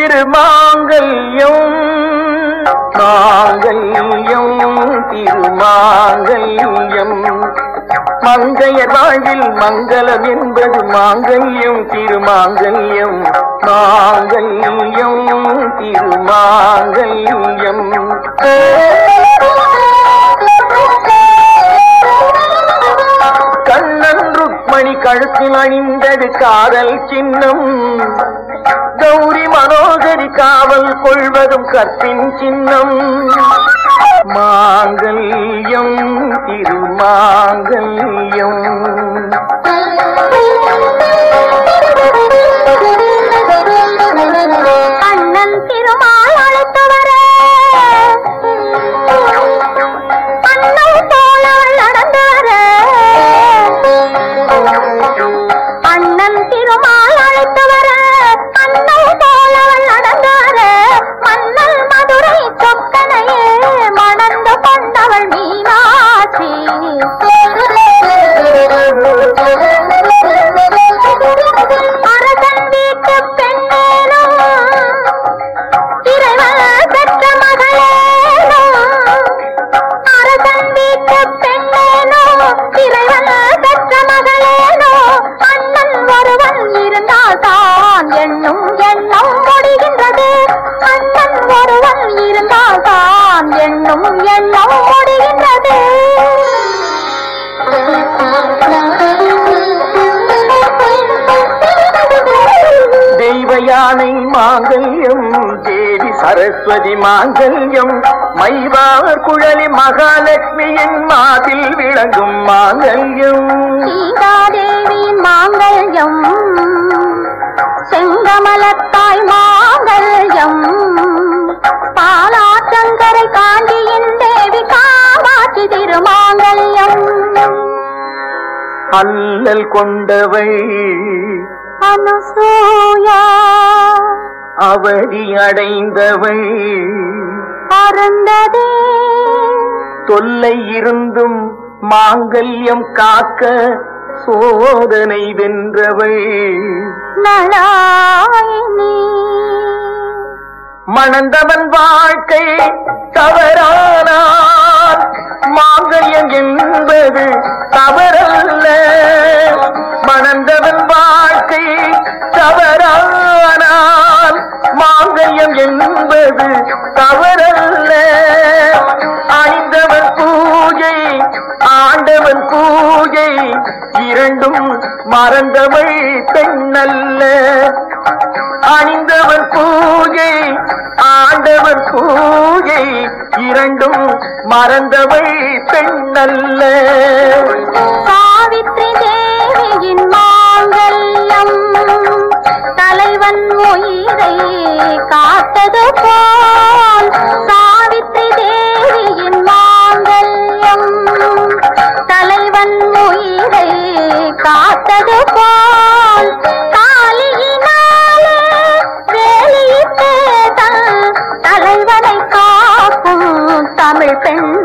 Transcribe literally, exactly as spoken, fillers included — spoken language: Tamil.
திருமாங்கல்யம் மாங்கல்யம் திருமாங்கல்யம் மங்கையர் வாழ்வில் மங்களம் என்பது மாங்கல்யம் திருமாங்கல்யம் மாங்கல்யம் திருமாங்கல்யம் கண்ணன் ருக்மணி கழுத்தில் அணிந்தது காதல் சின்னம் கௌரி மனோகரி காவல் கொள்வதும் கற்பின் சின்னம் மாங்கல்யம் திருமாங்கல்யம் அண்ணன் திருமால் அழைத்தவர அண்ணன் போலவள் நடந்தவர அண்ணன் திருமால் அழைத்தவர அண்ணன் போலவள் நடந்தவர மன்னல் மதுரை சொக்கனையே மணந்து கொண்டவள் மீனாட்சி அரசன் வீட்டு பெண்ணேனும் இறைவன் பெற்ற மகளேனும் அரசன் வீட்டு பெண்ணேனும் இறைவன் பெற்ற மகளேனோ அண்ணன் ஒருவன் இருந்தால் தான் எண்ணும் எண்ணம் முடிகின்றது அண்ணன் ஒருவன் இருந்தால் தான் எண்ணும் எண்ணம் முடிகின்றது தெய்வ யானை மாங்கல்யம் தேவி சரஸ்வதி மாங்கல்யம் மைவார் குழலி மகாலட்சுமியின் மாதில் விளங்கும் மாங்கல்யம் சீதாதேவியின் மாங்கல்யம் செங்கமலத்தாய் மாங்கல்யம் பாலாற்றங்கரை காஞ்சியின் தேவி காமாட்சி திருமாங்கல்யம் அல்லல் கொண்டவை அனுசூயா அவதி அடைந்தவை அருந்ததே தொல்லை இருந்தும் மாங்கல்யம் காக்க சோதனை வென்றவை நளாயினி மணந்தவன் வாழ்க்கை தவறானால் மாங்கல்யம் என்பது தவறல்ல மணந்தவன் வாழ்க்கை தவறானால் மாங்கல்யம் என்பது தவறல்ல அணிந்தவன் பூஜை ஆண்டவன் பூஜை இரண்டும் மறந்தவள் பெண்ணல்ல அணிந்தவன் பூஜை ஆண்டவன் பூஜை இரண்டும் மறந்தவள் பெண்ணல்ல சாவித்ரி தேவியின் மாங்கல்யம் தலைவன் உயிரை காத்தது போல் சாவித்ரி தேவியின் மாங்கல்யம் தலைவன் உயிரை காத்தது போல் காலியினாலே வேலியிட்டே தன் தலைவனை காக்கும் தமிழ் பெண்